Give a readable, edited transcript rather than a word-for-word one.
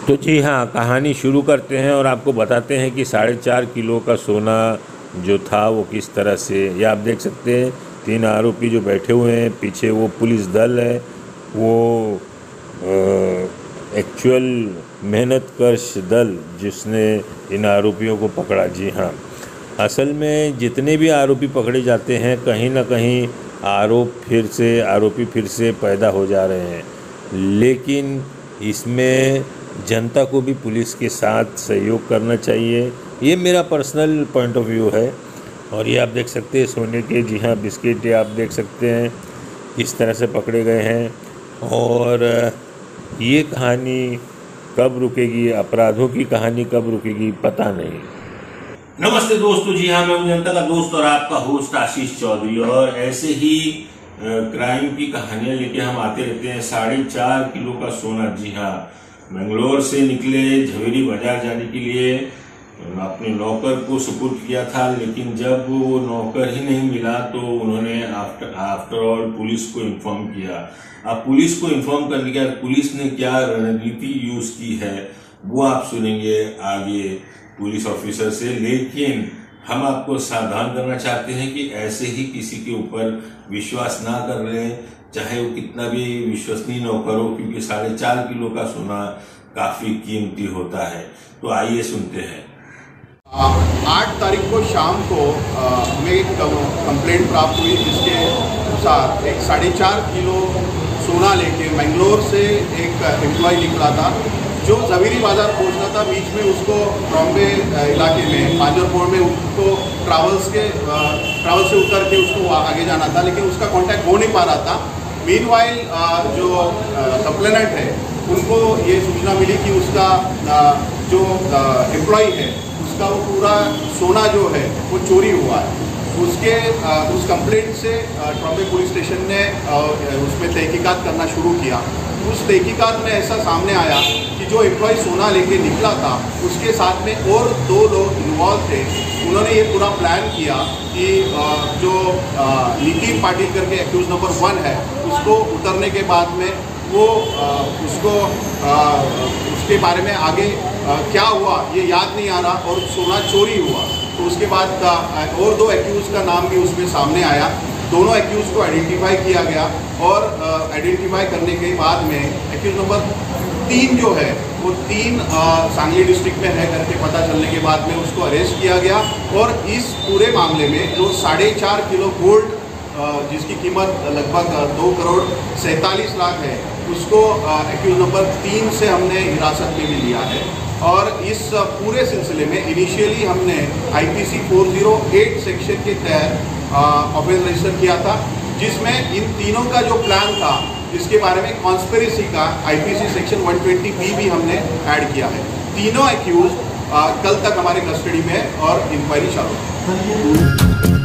तो जी हाँ, कहानी शुरू करते हैं और आपको बताते हैं कि 4.5 किलो का सोना जो था वो किस तरह से, ये आप देख सकते हैं 3 आरोपी जो बैठे हुए हैं, पीछे वो पुलिस दल है, वो एक्चुअल मेहनतकश दल जिसने इन आरोपियों को पकड़ा। जी हाँ, असल में जितने भी आरोपी पकड़े जाते हैं कहीं ना कहीं आरोपी फिर से पैदा हो जा रहे हैं, लेकिन इसमें जनता को भी पुलिस के साथ सहयोग करना चाहिए। ये मेरा पर्सनल पॉइंट ऑफ व्यू है। और ये आप देख सकते हैं सोने के, जी हाँ, बिस्किट, ये आप देख सकते हैं किस तरह से पकड़े गए हैं। और ये कहानी कब रुकेगी, अपराधों की कहानी कब रुकेगी, पता नहीं। नमस्ते दोस्तों, जी हाँ, मैं हूं जनता का दोस्त और आपका होस्ट आशीष चौधरी। और ऐसे ही क्राइम की कहानियां लेके हम आते रहते हैं। 4.5 किलो का सोना, जी हाँ, बेंगलोर से निकले झवेरी बाजार जाने के लिए, अपने नौकर को सुपुर्द किया था, लेकिन जब वो नौकर ही नहीं मिला तो उन्होंने आफ्टर ऑल पुलिस को इन्फॉर्म किया। अब पुलिस को इन्फॉर्म करने के बाद पुलिस ने क्या रणनीति यूज की है वो आप सुनेंगे आगे पुलिस ऑफिसर से। लेकिन हम आपको सावधान करना चाहते हैं कि ऐसे ही किसी के ऊपर विश्वास ना कर लें, चाहे वो कितना भी विश्वसनीय नौकर हो, क्योंकि 4.5 किलो का सोना काफी कीमती होता है। तो आइए सुनते हैं। 8 तारीख को शाम को हमें एक कंप्लेंट प्राप्त हुई, जिसके अनुसार एक 4.5 किलो सोना लेके बेंगलोर से एक एम्प्लॉय निकला था, जो झवेरी बाजार पहुंचना था। बीच में उसको बॉम्बे इलाके में पांजरपुर में उसको ट्रैवल से उतर के उसको आगे जाना था, लेकिन उसका कांटेक्ट हो नहीं पा रहा था। मीनवाइल जो सप्लायर्स है उनको ये सूचना मिली कि उसका जो एम्प्लॉय है उसका वो पूरा सोना जो है वो चोरी हुआ है। उस कंप्लेंट से बॉम्बे पुलिस स्टेशन ने उसमें तहकीकात करना शुरू किया। उस तहकीकात में ऐसा सामने आया कि जो एम्प्लॉय सोना लेके निकला था उसके साथ में और 2 लोग इन्वॉल्व थे। उन्होंने ये पूरा प्लान किया कि जो नितिन पाटिल करके एक्यूज नंबर 1 है उसको उतरने के बाद में वो उसके बारे में आगे क्या हुआ ये याद नहीं आ रहा और सोना चोरी हुआ। तो उसके बाद और 2 एक्यूज का नाम भी उसमें सामने आया। दोनों एक्यूज को आइडेंटिफाई किया गया और आइडेंटिफाई करने के बाद में एक्यूज नंबर 3 जो है वो 3 सांगली डिस्ट्रिक्ट में है करके पता चलने के बाद में उसको अरेस्ट किया गया। और इस पूरे मामले में जो 4.5 किलो गोल्ड जिसकी कीमत लगभग 2 करोड़ 47 लाख है, उसको एक्यूज नंबर 3 से हमने हिरासत में भी लिया है। और इस पूरे सिलसिले में इनिशियली हमने IPC 408 सेक्शन के तहत ऑफेंस रजिस्टर किया था, जिसमें इन तीनों का जो प्लान था इसके बारे में कॉन्स्पिरेसी का IPC सेक्शन 120B भी हमने ऐड किया है। तीनों एक्यूज कल तक हमारे कस्टडी में है और इंक्वायरी चालू है।